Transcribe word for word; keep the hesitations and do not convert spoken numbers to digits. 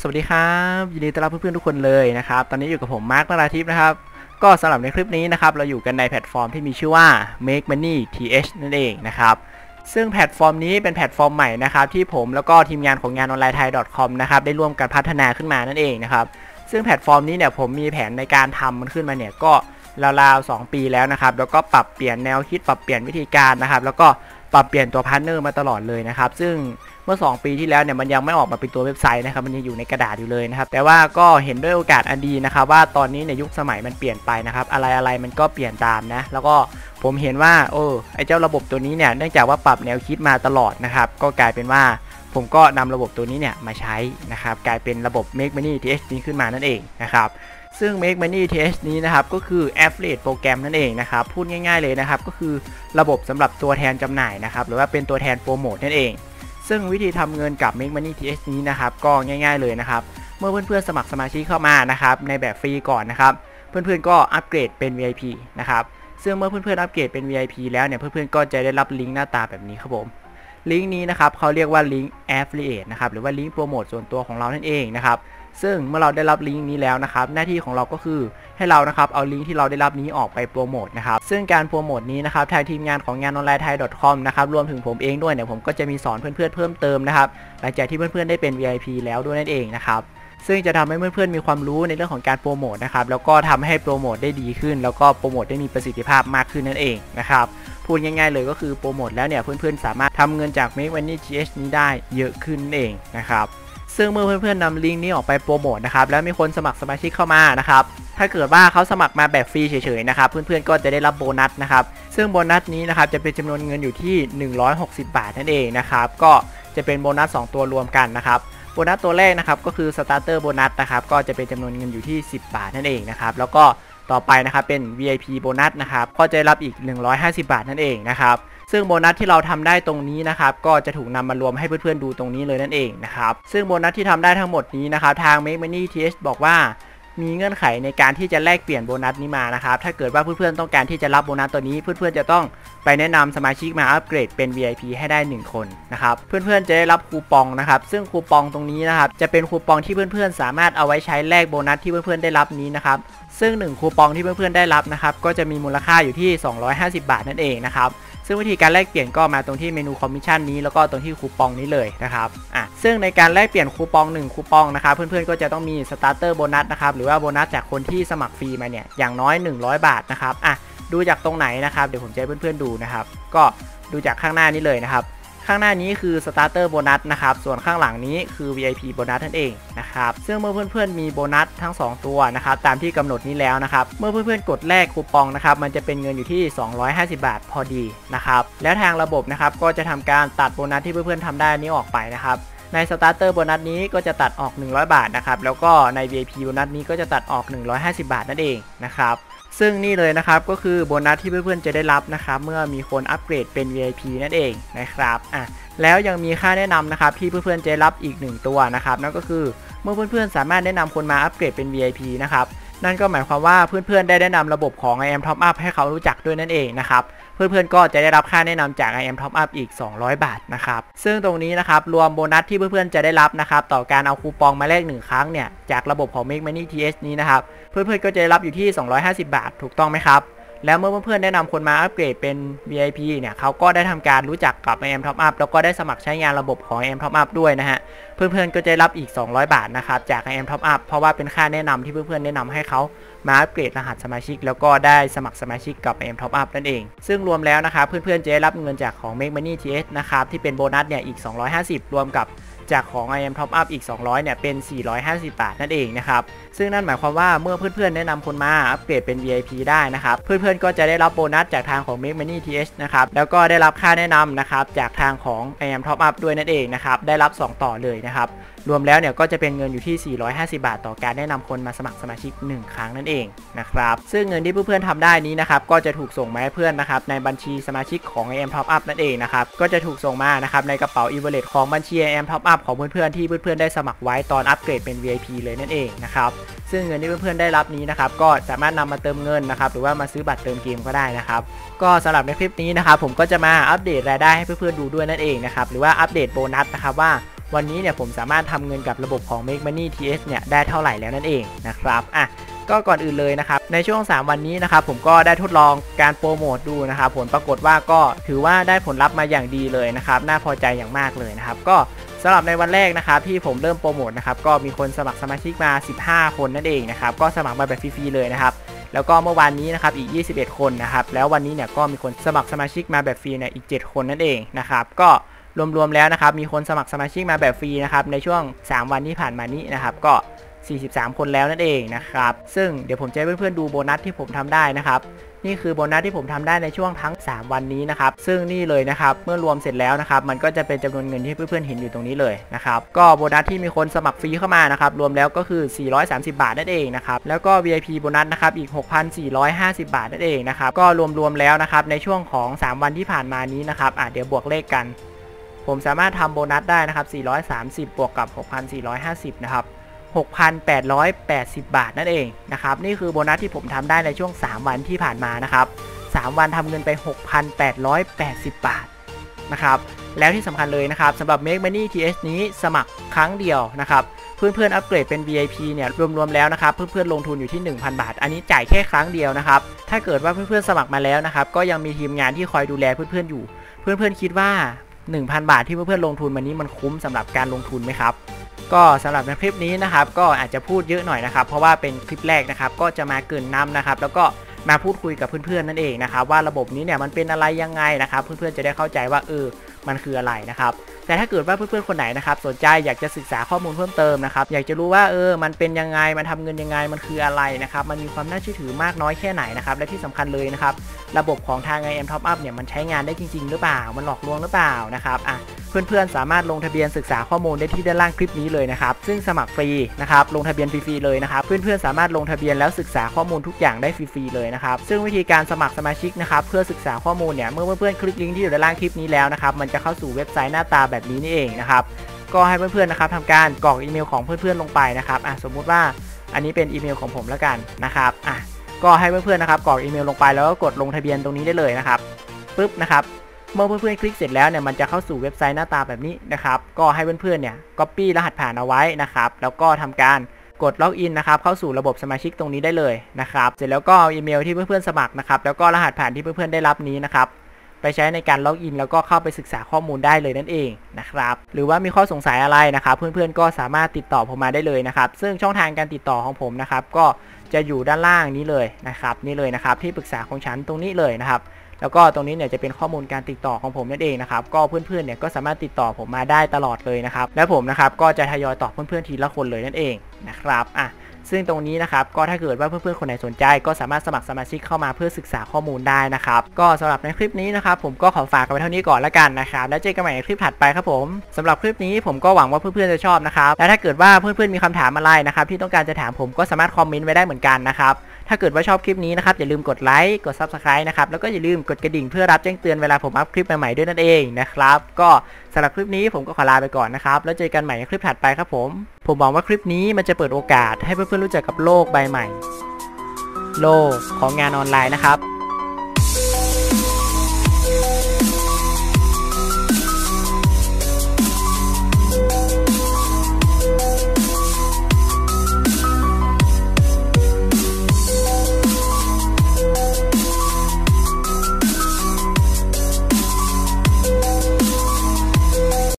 สวัสดีครับยินดีต้อนรับเพื่อนๆทุกคนเลยนะครับตอนนี้อยู่กับผมมาร์คนราธิปนะครับก็สำหรับในคลิปนี้นะครับเราอยู่กันในแพลตฟอร์มที่มีชื่อว่า Make Money ที เอช นั่นเองนะครับซึ่งแพลตฟอร์มนี้เป็นแพลตฟอร์มใหม่นะครับที่ผมแล้วก็ทีมงานของงานออนไลน์ไทย .com นะครับได้ร่วมกันพัฒนาขึ้นมานั่นเองนะครับซึ่งแพลตฟอร์มนี้เนี่ยผมมีแผนในการทำมันขึ้นมาเนี่ยก็ราวๆสองปีแล้วนะครับแล้วก็ปรับเปลี่ยนแนวคิดปรับเปลี่ยนวิธีการนะครับแล้วก็ปรับเปลี่ยนตัวพาร์ทเนอร์มาตลอดเลยนะครับซึ่งเมื่อสองปีที่แล้วเนี่ยมันยังไม่ออกมาเป็นตัวเว็บไซต์นะครับมันยังอยู่ในกระดาษอยู่เลยนะครับแต่ว่าก็เห็นด้วยโอกาสอันดีนะครับว่าตอนนี้ในยุคสมัยมันเปลี่ยนไปนะครับอะไรอะไรมันก็เปลี่ยนตามนะแล้วก็ผมเห็นว่าโอ้ไอเจ้าระบบตัวนี้เนี่ยเนื่องจากว่าปรับแนวคิดมาตลอดนะครับก็กลายเป็นว่าผมก็นำระบบตัวนี้เนี่ยมาใช้นะครับกลายเป็นระบบ Make Money ที เอช นี้ขึ้นมานั่นเองนะครับซึ่ง Make Money ที เอช นี้นะครับก็คือ Affiliate โปรแกรมนั่นเองนะครับพูดง่ายๆเลยนะครับก็คือระบบสำหรับตัวแทนจำหน่ายนะครับหรือว่าเป็นตัวแทนโปรโมทนั่นเองซึ่งวิธีทำเงินกับ Make Money ที เอช นี้นะครับก็ง่ายๆเลยนะครับเมื่อเพื่อนๆสมัครสมาชิกเข้ามานะครับในแบบฟรีก่อนนะครับเพื่อนๆก็อัปเกรดเป็น วี ไอ พี นะครับซึ่งเมื่อเพื่อนๆอัปเกรดเป็น วี ไอ พี แล้วเนี่ยเพื่อนๆก็จะได้รับลิงก์หน้าตาแบบนี้ครับผมลิงก์นี้นะครับเขาเรียกว่าลิงก์ Affiliate นะครับหรือว่าลิงก์โปรโมทส่วนตัวของเรานั่นเองนะครับซึ่งเมื่อเราได้รับลิงก์นี้แล้วนะครับหน้าที่ของเราก็คือให้เรานะครับเอาลิงก์ที่เราได้รับนี้ออกไปโปรโมทนะครับซึ่งการโปรโมทนี้นะครับทางทีมงานของงานออนไลน์ไทย .com นะครับรวมถึงผมเองด้วยเนี่ยผมก็จะมีสอนเพื่อนๆเพิ่มเติมนะครับหลังจากที่เพื่อนๆได้เป็น วี ไอ พี แล้วด้วยนั่นเองนะครับซึ่งจะทำให้เพื่อนๆมีความรู้ในเรื่องของการโปรโมทนะครับแล้วก็ทำให้โปรโมทได้ดีขึ้นแล้วก็โปรโมทได้มีประสิทธิภาพมากขึ้นนั่นเองนะครับพูดง่ายๆเลยก็คือโปรโมทแล้วเนี่ยเพื่อนๆสามารถทำเงินจาก Make Money ที เอช นี้ได้เยอะขึ้นนั่นเองนะครับซึ่งเมื่อเพื่อนๆนำลิงก์นี้ออกไปโปรโมทนะครับแล้วมีคนสมัครสมาชิกเข้ามานะครับถ้าเกิดว่าเขาสมัครมาแบบฟรีเฉยๆนะครับเพื่อนๆก็จะได้รับโบนัสนะครับซึ่งโบนัสนี้นะครับจะเป็นจำนวนเงินอยู่ที่หนึ่งร้อยหกสิบบาทนั่นเองนะครับก็จะเป็นโบนัสสองตัวรวมกันนะครับโบนัสตัวแรกนะครับก็คือ Starter โบนัสนะครับก็จะเป็นจำนวนเงินอยู่ที่สิบบาทนั่นเองนะครับแล้วก็ต่อไปนะครับเป็น วี ไอ พี โบนัสนะครับก็จะรับอีกหนึ่งร้อยห้าสิบบาทนั่นเองนะครับซึ่งโบนัสที่เราทำได้ตรงนี้นะครับก็จะถูกนำมารวมให้เพื่อนๆดูตรงนี้เลยนั่นเองนะครับซึ่งโบนัสที่ทำได้ทั้งหมดนี้นะครับทาง Make Money ที เอช บอกว่ามีเงื่อนไขในการที่จะแลกเปลี่ยนโบนัสนี้มานะครับถ้าเกิดว่าเพื่อนๆต้องการที่จะรับโบนัสตัวนี้เพื่อนๆจะต้องไปแนะนำสมาชิกมาอัปเกรดเป็น วี ไอ พี ให้ได้หนึ่งคนนะครับเพื่อนๆจะได้รับคูปองนะครับซึ่งคูปองตรงนี้นะครับจะเป็นคูปองที่เพื่อนๆสามารถเอาไว้ใช้แลกโบนัสที่เพื่อนๆได้รับนี้นะครับซึ่งหนึ่งคูปองที่เพื่อนๆได้รับนะครับก็จะมีมูลค่าอยู่ที่สองร้อยห้าสิบบาทนั่นเองนะครับซึ่งวิธีการแลกเปลี่ยนก็มาตรงที่เมนูคอมมิชชั่นนี้แล้วก็ตรงที่คูปองนี้เลยนะครับอ่ะซึ่งในการแลกเปลี่ยนคูปองหนึ่งคูปองนะครับเพื่อนๆก็จะต้องมีสตาร์เตอร์โบนัสนะครับหรือว่าโบนัสจากคนที่สมัครฟรีมาเนี่ยอย่างน้อยหนึ่งร้อยบาทนะครับอ่ะดูจากตรงไหนนะครับเดี๋ยวผมจะให้เพื่อนๆดูนะครับก็ดูจากข้างหน้านี้เลยนะครับข้างหน้านี้คือ Starter โบนัสนะครับส่วนข้างหลังนี้คือ วี ไอ พี โบนัสนั่นเองนะครับซึ่งเมื่อเพื่อนๆมีโบนัสทั้งสองตัวนะครับตามที่กำหนดนี้แล้วนะครับเมื่อเพื่อนๆกดแลกคูปองนะครับมันจะเป็นเงินอยู่ที่สองร้อยห้าสิบบาทพอดีนะครับแล้วทางระบบนะครับก็จะทำการตัดโบนัสที่เพื่อนๆทำได้นี้ออกไปนะครับใน Starter โบนัสนี้ก็จะตัดออกหนึ่งร้อยบาทนะครับแล้วก็ใน วี ไอ พี โบนัสนี้ก็จะตัดออกหนึ่งร้อยห้าสิบบาทนั่นเองนะครับซึ่งนี่เลยนะครับก็คือโบนัสที่เพื่อนๆจะได้รับนะครับเมื่อมีคนอัปเกรดเป็น วี ไอ พี นั่นเองนะครับอ่ะแล้วยังมีค่าแนะนำนะครับที่เพื่อนๆจะรับอีกหนึ่งตัวนะครับนั่นก็คือเมื่อเพื่อนๆสามารถแนะนำคนมาอัปเกรดเป็น วี ไอ พี นะครับนั่นก็หมายความว่าเพื่อนๆได้แนะนำระบบของ ไอ แอม Top Up ให้เขารู้จักด้วยนั่นเองนะครับเพื่อนๆก็จะได้รับค่าแนะนำจาก ไอ แอม Top Up อีกสองร้อยบาทนะครับซึ่งตรงนี้นะครับรวมโบนัสที่เพื่อนๆจะได้รับนะครับต่อการเอาคูปองมาแลกหนึ่งครั้งเนี่ยจากระบบของ Make Money ที เอช นี้นะครับเพื่อนๆก็จะได้รับอยู่ที่สองร้อยห้าสิบบาทถูกต้องไหมครับแล้วเมื่อเพื่อนๆแนะนำคนมาอัปเกรดเป็น วี ไอ พี เนี่ยเขาก็ได้ทำการรู้จักกับ ไอ แอม Top Up แล้วก็ได้สมัครใช้งานระบบของ ไอ แอม Top Up ด้วยนะฮะเพื่อนๆก็จะรับอีกสองร้อยบาทนะครับจาก ไอ แอม Top Up เพราะว่าเป็นค่าแนะนำที่เพื่อนๆแนะนำให้เขามาอัปเกรดรหัสสมาชิกแล้วก็ได้สมัครสมาชิกกับ ไอ แอม Top Up นั่นเองซึ่งรวมแล้วนะครับเพื่อนๆจะได้รับเงินจากของ Make Money ที เอช นะครับที่เป็นโบนัสเนี่ยอีกสองร้อยห้าสิบรวมกับจากของ ไอ แอม Top Up อีกสองร้อยเนี่ยเป็นสี่ร้อยห้าสิบบาทนั่นเองนะครับซึ่งนั่นหมายความว่าเมื่อเพื่อนๆแนะนำคนมาอัปเกรดเป็น วี ไอ พี ได้นะครับเพื่อนๆก็จะได้รับโบนัสจากทางของ Make Money ที เอช นะครับแล้วก็ได้รับค่าแนะนำนะครับจากทางของ ไอ แอม Top Up ด้วยนั่นเองนะครับได้รับสองต่อเลยนะครับรวมแล้วเนี่ยก็จะเป็นเงินอยู่ที่สี่ร้อยห้าสิบบาทต่อการแนะนำคนมาสมัครสมาชิกหนึ่งครั้งนั่นเองนะครับซึ่งเงินที่เพื่อนๆทำได้นี้นะครับก็จะถูกส่งมาให้เพื่อนนะครับในบัญชีสมาชิกของ ไอ แอม Top Up นั่นเองนะครับก็จะถูกส่งมานะครับในกระเป๋า e-wallet ของบัญชี ไอ แอม Top Up ของเพื่อนๆที่เพื่อนๆได้สมัครไว้ตอนอัปเกรดเป็น วี ไอ พี เลยนั่นเองนะครับซึ่งเงินที่เพื่อนๆได้รับนี้นะครับก็สามารถนำมาเติมเงินนะครับหรือว่ามาซื้อบัตรเติมเกมก็ได้นะครับก็สำหรับในคลิปนี้นะครับผมก็จะมาอัปเดตรายได้ให้เพื่อนๆดูด้วยนั่นเองนะครับหรือว่าอัปเดตโบนัสนะครับว่าโวันนี้เนี่ยผมสามารถทำเงินกับระบบของ Make Money ที เอช เนี่ยได้เท่าไหร่แล้วนั่นเองนะครับอ่ะก็ก่อนอื่นเลยนะครับในช่วงสามวันนี้นะครับผมก็ได้ทดลองการโปรโมทดูนะครับผลปรากฏว่าก็ถือว่าได้ผลลัพธ์มาอย่างดีเลยนะครับน่าพอใจอย่างมากเลยนะครับก็สำหรับในวันแรกนะครับที่ผมเริ่มโปรโมทนะครับก็มีคนสมัครสมาชิกมาสิบห้าคนนั่นเองนะครับก็สมัครมาแบบฟรีๆเลยนะครับแล้วก็เมื่อวานนี้นะครับอีกยี่สิบเอ็ดคนนะครับแล้ววันนี้เนี่ยก็มีคนสมัครสมาชิกมาแบบฟรีเนี่ยอีกเจ็ดคนนั่นเองนะครับก็รวมๆแล้วนะครับมีคนสมัครสมาชิกมาแบบฟรีนะครับในช่วงสามวันที่ผ่านมานี้นะครับก็สี่สิบสามคนแล้วนั่นเองนะครับซึ่งเดี๋ยวผมจะให้เพื่อนๆดูโบนัสที่ผมทำได้นะครับนี่คือโบนัสที่ผมทำได้ในช่วงทั้งสามวันนี้นะครับซึ่งนี่เลยนะครับเมื่อรวมเสร็จแล้วนะครับมันก็จะเป็นจำนวนเงินที่เพื่อนๆเห็นอยู่ตรงนี้เลยนะครับก็โบนัสที่มีคนสมัครฟรีเข้ามานะครับรวมแล้วก็คือสี่ร้อยสามสิบบาทนั่นเองนะครับแล้วก็ วี ไอ พี โบนัสนะครับอีก หกพันสี่ร้อยห้าสิบบาทนั่นเองนะครับก็รวมๆแล้วนะครับในช่วงของสามวันที่ผ่านมานี้นะครับอ่ะเดี๋ยวบวกเลขกันผมสามารถทำโบนัสได้นะครับสี่ร้อยสามสิบบวกกับ หกพันสี่ร้อยห้าสิบ นะครับ หกพันแปดร้อยแปดสิบบาทนั่นเองนะครับนี่คือโบนัสที่ผมทำได้ในช่วงสามวันที่ผ่านมานะครับสามวันทำเงินไป หกพันแปดร้อยแปดสิบบาทนะครับแล้วที่สำคัญเลยนะครับสำหรับ Make Money ที เอช นี้สมัครครั้งเดียวนะครับเพื่อนๆอัปเกรดเป็น วี ไอ พี เนี่ยรวมๆแล้วนะครับเพื่อนๆลงทุนอยู่ที่ หนึ่งพัน บาทอันนี้จ่ายแค่ครั้งเดียวนะครับถ้าเกิดว่าเพื่อนๆสมัครมาแล้วนะครับก็ยังมีทีมงานที่คอยดูแลเพื่อนๆอยู่เพื่อนๆคิดว่า หนึ่งพัน บาทที่เพื่อนๆลงทุนวันนี้มันคุ้มสำหรับการลงทุนไหมครับก็สำหรับในคลิปนี้นะครับก็อาจจะพูดเยอะหน่อยนะครับเพราะว่าเป็นคลิปแรกนะครับก็จะมาเกริ่นนำนะครับแล้วก็มาพูดคุยกับเพื่อนๆนั่นเองนะครับว่าระบบนี้เนี่ยมันเป็นอะไรยังไงนะครับเพื่อนๆจะได้เข้าใจว่าเออมันคืออะไรนะครับแต่ถ้าเกิดว่าเพื่อนๆคนไหนนะครับสนใจอยากจะศึกษาข้อมูลเพิ่มเติมนะครับอยากจะรู้ว่าเออมันเป็นยังไงมันทำเงินยังไงมันคืออะไรนะครับมันมีความน่าเชื่อถือมากน้อยแค่ไหนนะครับและที่สำคัญเลยนะครับระบบของทาง ไอ เอ็ม Top Up เนี่ยมันใช้งานได้จริงๆหรือเปล่ามันหลอกลวงหรือเปล่านะครับอ่ะเพื่อนๆสามารถลงทะเบียนศึกษาข้อมูลได้ที่ด้านล่างคลิปนี้เลยนะครับซึ่งสมัครฟรีนะครับลงทะเบียนฟรีๆเลยนะครับเพื่อนๆสามารถลงทะเบียนแล้วศึกษาข้อมูลทุกอย่างได้ฟรีๆเลยนะครับซึ่งวิธีการสมัครสมาชิกนะครับเพื่อศึกษาข้อมูลเนี่ยเมื่อเพื่อนๆคลิกลิงก์ที่อยู่ด้านล่างคลิปนี้แล้วนะครับมันจะเข้าสู่เว็บไซต์หน้าตาแบบนี้นี่เองนะครับก็ให้เพื่อนๆนะครับทำการกรอกอีเมลของเพื่อนๆลงไปนะครับอ่ะสมมุติว่าอันนี้เป็นอีเมลของผมแล้วกันนะครับอ่ะก็ให้เพื่อนๆนะครับกรอกอีเมลลงไปแล้วก็กดลงทะเบียนตรงนี้ได้เลยนะครับปึ๊บนะครับเมื่อเพื่อนๆคลิกเสร็จแล้วเนี่ยมันจะเข้าสู่เว็บไซต์หน้าตาแบบนี้นะครับก็ให้เพื่อนๆเนี่ย Copy รหัสผ่านเอาไว้นะครับแล้วก็ทำการกดล็อกอินนะครับเข้าสู่ระบบสมาชิกตรงนี้ได้เลยนะครับเสร็จแล้วก็อีเมลที่เพื่อนๆสมัครนะครับแล้วก็รหัสผ่านที่เพื่อนๆได้รับนี้นะครับไปใช้ในการล็อกอินแล้วก็เข้าไปศึกษาข้อมูลได้เลยนั่นเองนะครับหรือว่ามีข้อสงสัยอะไรนะครับเพื่อนๆก็สามารถติดต่อผมมาได้เลยนะครับซึ่งช่องทางการติดต่อของผมนะครับก็จะอยู่ด้านล่างนี้เลยนะครับนี่เลยนะครับที่ปรึกษาของฉันตรงนี้เลยนะครับแล้วก็ตรงนี้เนี่ยจะเป็นข้อมูลการติดต่อของผมนั่นเองนะครับก็เพื่อนๆเนี่ยก็สามารถติดต่อผมมาได้ตลอดเลยนะครับและผมนะครับก็จะทยอยตอบเพื่อนๆทีละคนเลยนั่นเองนะครับอ่ะซึ่งตรงนี้นะครับก็ถ้าเกิดว่าเพื่อนๆคนไหนสนใจก็สามารถสมัครสมาชิกเข้ามาเพื่อศึกษาข้อมูลได้นะครับก็สำหรับในคลิปนี้นะครับผมก็ขอฝากกันไว้เท่านี้ก่อนละกันนะครับแล้วเจอกันใหม่ในคลิปถัดไปครับผมสำหรับคลิปนี้ผมก็หวังว่าเพื่อนๆจะชอบนะครับและถ้าเกิดว่าเพื่อนๆมีคำถามอะไรนะครับที่ต้องการจะถามผมก็สามารถคอมเมนต์ไว้ได้เหมือนกันนะครับถ้าเกิดว่าชอบคลิปนี้นะครับอย่าลืมกดไลค์กด ซับสไครบ์ นะครับแล้วก็อย่าลืมกดกระดิ่งเพื่อรับแจ้งเตือนเวลาผมอัพคลิปใหม่ๆด้วยนั่นเองนะครับก็สำหรับคลิปนี้ผมก็ขอลาไปก่อนนะครับแล้วเจอกันใหม่ในคลิปถัดไปครับผมผมหวังว่าคลิปนี้มันจะเปิดโอกาสให้เพื่อนๆรู้จักกับโลกใบใหม่โลกของงานออนไลน์นะครับ